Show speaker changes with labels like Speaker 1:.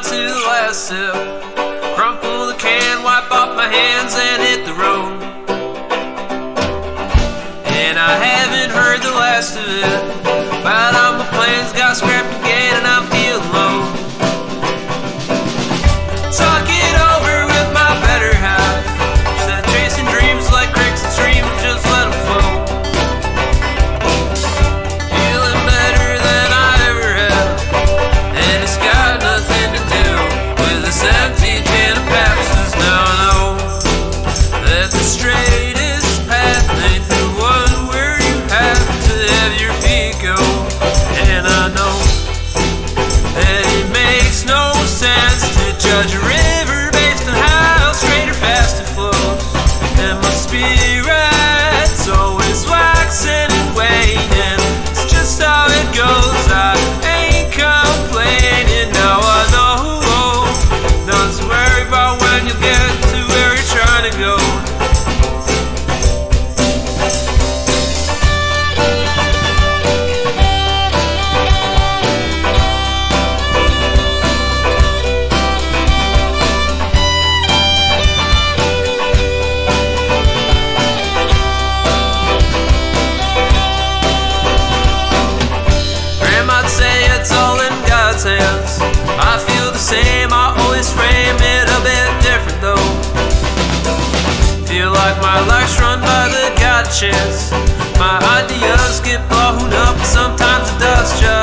Speaker 1: to the last sip. Crumple the can, wipe off my hands and hit the road. And I haven't heard the last of it, but all my plans got scrapped again and I'm feeling low. Talk it over with my better half. Said chasing dreams like creeks and streams, just let them flow. Feeling better than I ever have, and it's got nothing to do with this empty can of Pabst. Now I know that the straightest path ain't the one where you have to have your feet go. And I know that it makes no sense to judge a river based on how straight or fast it flows. And my spirit's always waxing and waning, it's just how it goes. I ain't complaining. Now I know not to worry about when you get to where you're trying to go. Grandma'd say it's all in God's hands. I feel the same, I always frame it a bit different though. Feel like my life's run by the God chance. My ideas get blown up, sometimes it does just